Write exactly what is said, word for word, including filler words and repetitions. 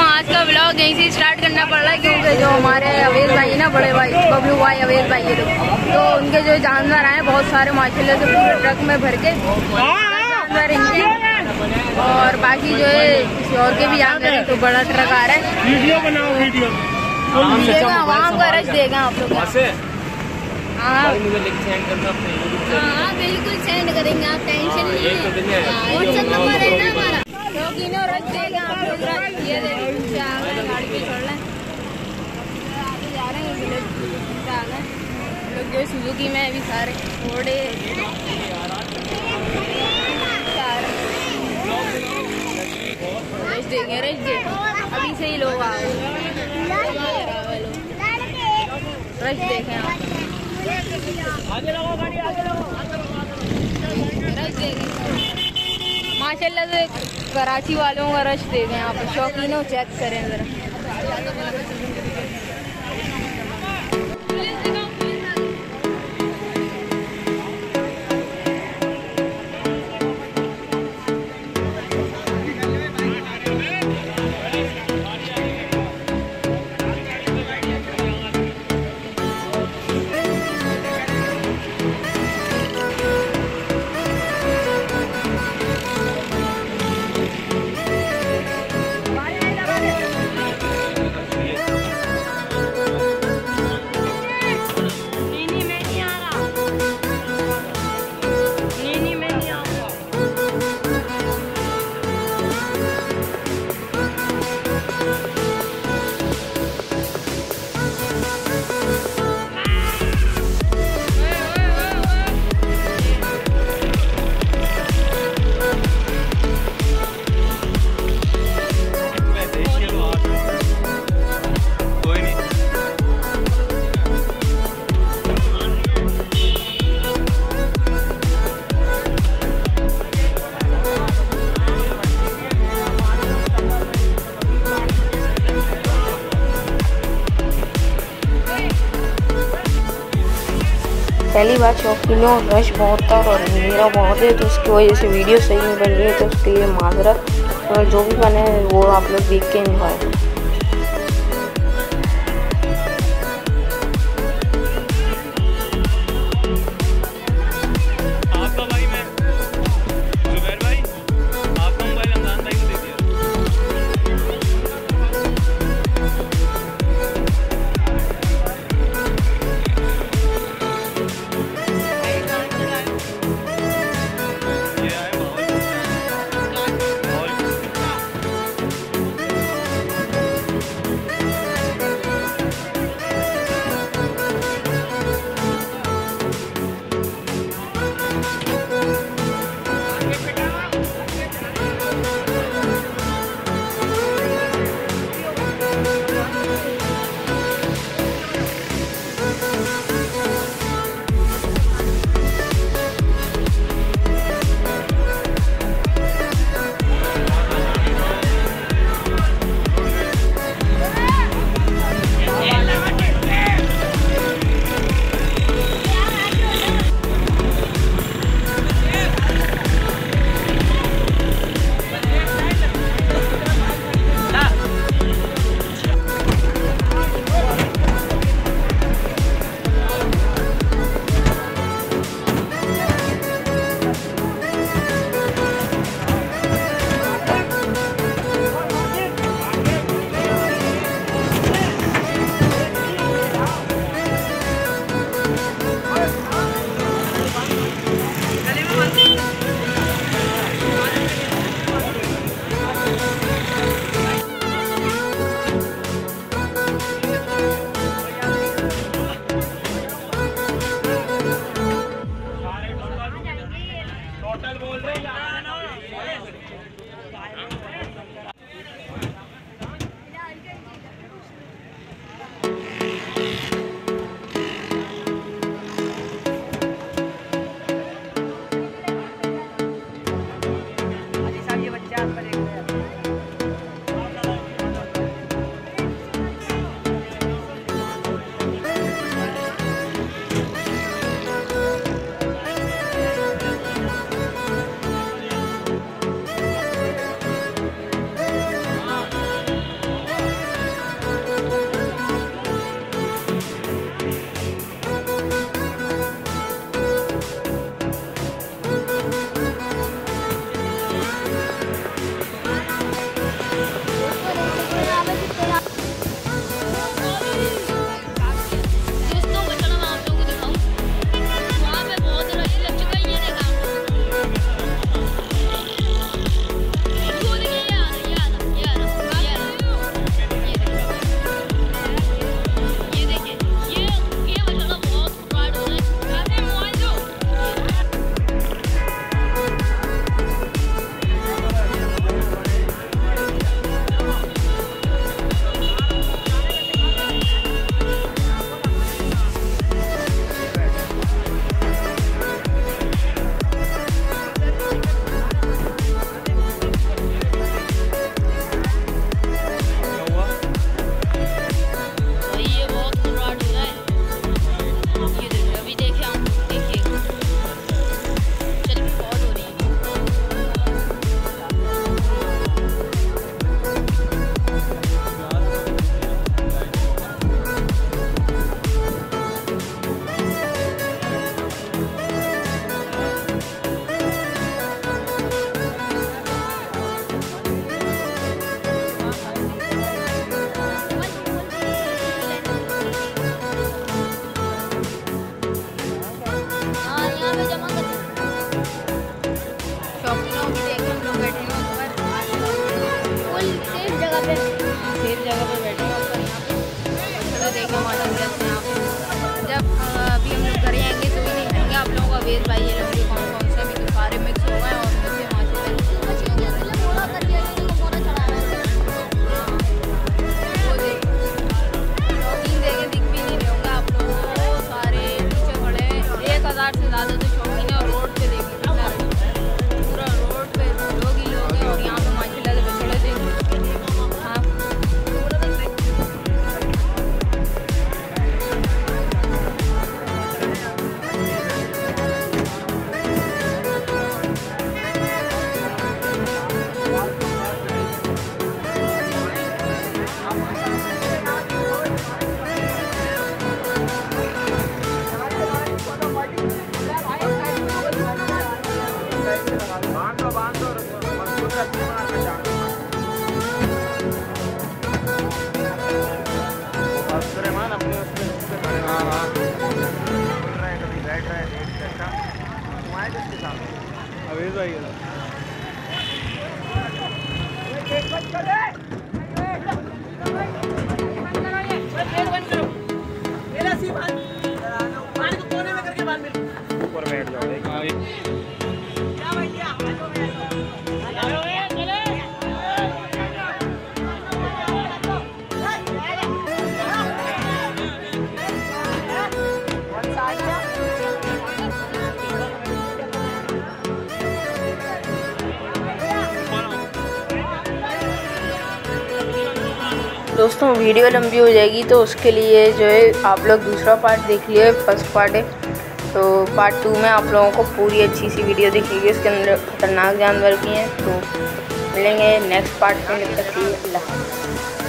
आज का ब्लॉग यहीं से स्टार्ट करना पड़ रहा है क्योंकि जो हमारे अवेश भाई ना, बड़े भाई बबलू भाई, अवेश भाई ये लोग, तो उनके जो जानवर आए बहुत सारे माशाल्लाह से पूरे ट्रक में भर के जानवर इनके, और बाकी जो है किसी और के भी जानवर है, तो बड़ा ट्रक आ रहा है। वीडियो बनाओ, वीडियो वहाँ का रश देगा आप लोग। हाँ मुझे लिंक सेंड करना अपने यूट्यूब से। हाँ बिल्कुल सेंड करेंगे, आप टेंशन नहीं है। व्हाट्सएप नंबर है ना हमारा, शौकीनों रख देगा आप लोग। ये देखिए गाड़ी पे छोड़ रहे हैं, आगे जा रहे हैं लोग जो सुजुकी में अभी सारे घोड़े रश देंगे, रश देंगे अभी से ही लोग आ गए, रश देखें आप, आगे लगाओ गाड़ी, आगे लगाओ। रश देखें माशाल्लाह से कराची वालों का रश देखें यहाँ पर। शौकीनों चेक करें जरा। पहली बात शौकीनों रश बहुत था और अंधेरा बहुत है, तो उसकी वजह से वीडियो सही नहीं बन रही है, तो उसके लिए माजरत। और जो भी बने वो आप लोग देख के एंजॉय। सेफ जगह पर बैठे हैं ऊपर यहाँ पे। चलो देखिए मॉडल कैसे हैं आप। जब अभी हम लोग घर आएंगे तो भी दिखाएंगे आप लोगों को अवेज भाई ये लंबी कौन कौन से अभी तो सारे मिक्स हो गए और उनसे माशाल्लाह शौकीन देखे दिख भी नहीं रहे होंगे आप लोगों को, सारे पीछे खड़े एक हज़ार से ज़्यादा तो शौकीन है। और रोड पे देखिए पूरा रोड पे लोग ही लोग हैं और यहाँ पे माशाल्लाह से बछड़े थे। हाँ अवेज भाई ऊपर बैठ जाओ। दोस्तों वीडियो लंबी हो जाएगी तो उसके लिए जो है आप लोग दूसरा पार्ट देख लिए, फर्स्ट पार्ट है तो पार्ट टू में आप लोगों को पूरी अच्छी सी वीडियो दिखेगी, इसके अंदर खतरनाक जानवर भी हैं। तो मिलेंगे नेक्स्ट पार्ट में, तब तक के लिए अल्लाह।